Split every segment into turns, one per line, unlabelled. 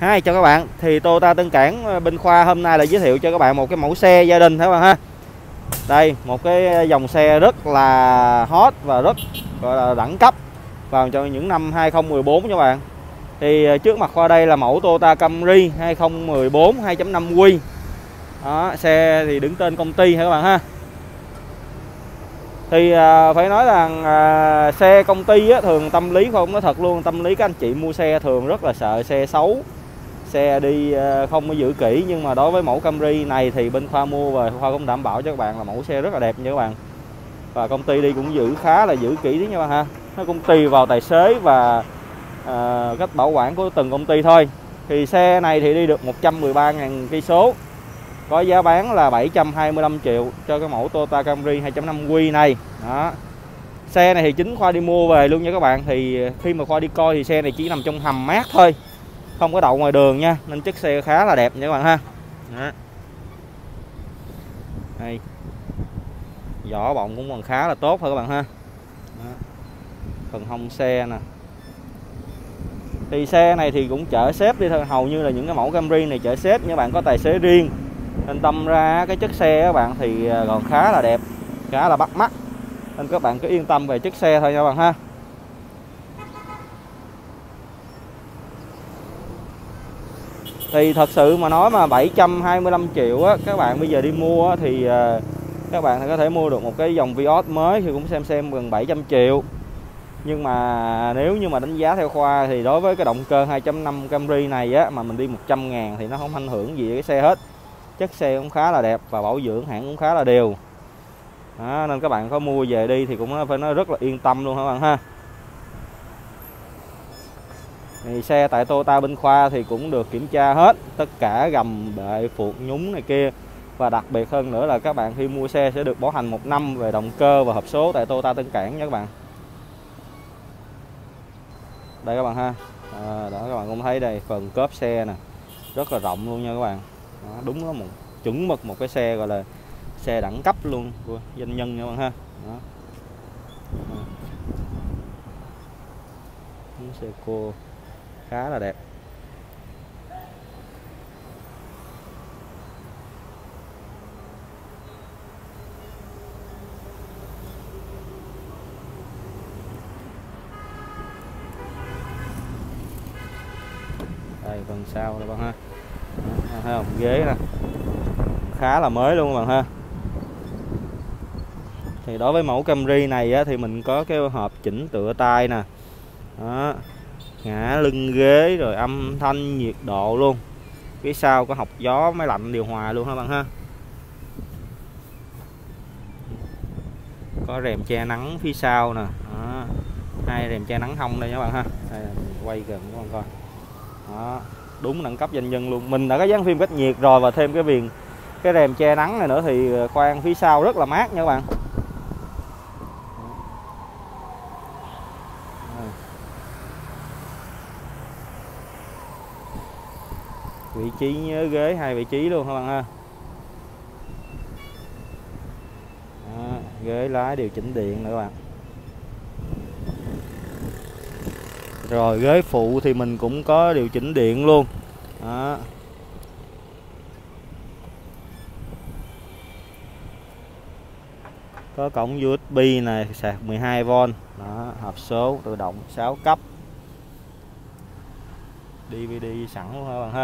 Hai chào các bạn, thì Toyota Tân Cảng Binh Khoa hôm nay là giới thiệu cho các bạn một cái mẫu xe gia đình các bạn ha. Đây, một cái dòng xe rất là hot và rất gọi là đẳng cấp vào trong những năm 2014 các bạn. Thì trước mặt Khoa đây là mẫu Toyota Camry 2014 2.5 Đó, xe thì đứng tên công ty các bạn ha. Thì phải nói rằng xe công ty á, thường tâm lý Khoa cũng nói thật luôn, tâm lý các anh chị mua xe thường rất là sợ xe xấu, xe đi không có giữ kỹ. Nhưng mà đối với mẫu Camry này thì bên Khoa mua về, Khoa cũng đảm bảo cho các bạn là mẫu xe rất là đẹp nha các bạn. Và công ty đi cũng khá là giữ kỹ nha các bạn ha. Nó cũng tùy vào tài xế và cách bảo quản của từng công ty thôi. Thì xe này thì đi được 113.000 cây số, có giá bán là 725 triệu cho cái mẫu Toyota Camry 2.5 này. Đó. Xe này thì chính Khoa đi mua về luôn nha các bạn. Thì khi mà Khoa đi coi thì xe này chỉ nằm trong hầm mát thôi, không có đậu ngoài đường nha, nên chất xe khá là đẹp nha các bạn ha. Đó. Đây. Vỏ bọng cũng còn khá là tốt thôi các bạn ha. Đó. Phần hông xe nè. Thì xe này thì cũng chở xếp đi thôi, hầu như là những cái mẫu Camry này chở xếp, nhưng bạn có tài xế riêng nên tâm ra cái chất xe các bạn thì còn khá là đẹp, khá là bắt mắt, nên các bạn cứ yên tâm về chất xe thôi nha các bạn ha. Thì thật sự mà nói mà 725 triệu á, các bạn bây giờ đi mua á, thì các bạn có thể mua được một cái dòng Vios mới thì cũng xem gần 700 triệu. Nhưng mà nếu như mà đánh giá theo Khoa thì đối với cái động cơ 2.5 Camry này á, mà mình đi 100.000 thì nó không ảnh hưởng gì cái xe hết. Chất xe cũng khá là đẹp và bảo dưỡng hãng cũng khá là đều. Đó, nên các bạn có mua về đi thì cũng phải nói rất là yên tâm luôn các bạn ha. Thì xe tại Toyota Binh Khoa thì cũng được kiểm tra hết, tất cả gầm bệ phuộc nhúng này kia. Và đặc biệt hơn nữa là các bạn khi mua xe sẽ được bảo hành 1 năm về động cơ và hộp số tại Toyota Tân Cảng nha các bạn. Đây các bạn ha. Đó các bạn cũng thấy đây, phần cốp xe nè rất là rộng luôn nha các bạn. Đó, đúng là một chuẩn mực một cái xe gọi là xe đẳng cấp luôn của doanh nhân nha các bạn ha. Đó. Xe cô khá là đẹp. Đây phần sau các bạn ha. Đó, thấy không? Ghế nè khá là mới luôn các bạn ha. Thì đối với mẫu Camry này á, thì mình có cái hộp chỉnh tựa tay nè. Đó. Ngã lưng ghế rồi âm thanh nhiệt độ luôn. Phía sau có hộc gió máy lạnh điều hòa luôn các bạn ha. Có rèm che nắng phía sau nè. Đó. 2 rèm che nắng hông đây các bạn ha. Đây quay gần các bạn coi. Đó. Đúng đẳng cấp doanh nhân luôn. Mình đã có dán phim cách nhiệt rồi và thêm cái rèm che nắng này nữa thì khoang phía sau rất là mát nha các bạn. Vị trí nhớ ghế 2 vị trí luôn các bạn ha. Đó, ghế lái điều chỉnh điện nữa các bạn. Rồi ghế phụ thì mình cũng có điều chỉnh điện luôn. Đó. Có cổng USB này, sạc 12V. Đó, hộp số tự động 6 cấp. DVD sẵn luôn các bạn ha.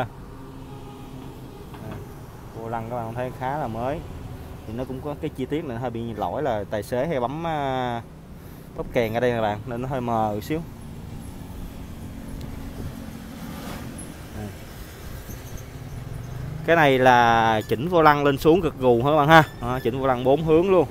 Vô lăng các bạn thấy khá là mới. Thì nó cũng có cái chi tiết này hơi bị lỗi là tài xế hay bấm bóp kèn ở đây các bạn, nên nó hơi mờ một xíu. Cái này là chỉnh vô lăng lên xuống cực gù các bạn ha. Đó, chỉnh vô lăng 4 hướng luôn.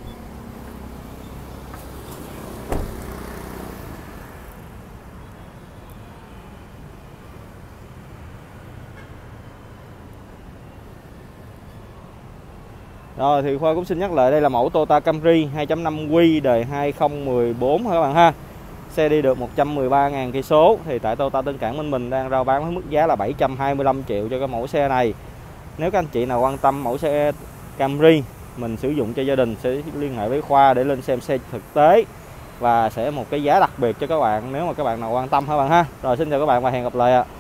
Rồi thì Khoa cũng xin nhắc lại đây là mẫu Toyota Camry 2.5 đời 2014 các bạn ha. Xe đi được 113.000 cây số. Thì tại Toyota Tân Cảng mình đang rao bán với mức giá là 725 triệu cho cái mẫu xe này. Nếu các anh chị nào quan tâm mẫu xe Camry mình sử dụng cho gia đình sẽ liên hệ với Khoa để lên xem xe thực tế và sẽ một cái giá đặc biệt cho các bạn nếu mà các bạn nào quan tâm các bạn ha. Rồi xin chào các bạn và hẹn gặp lại ạ.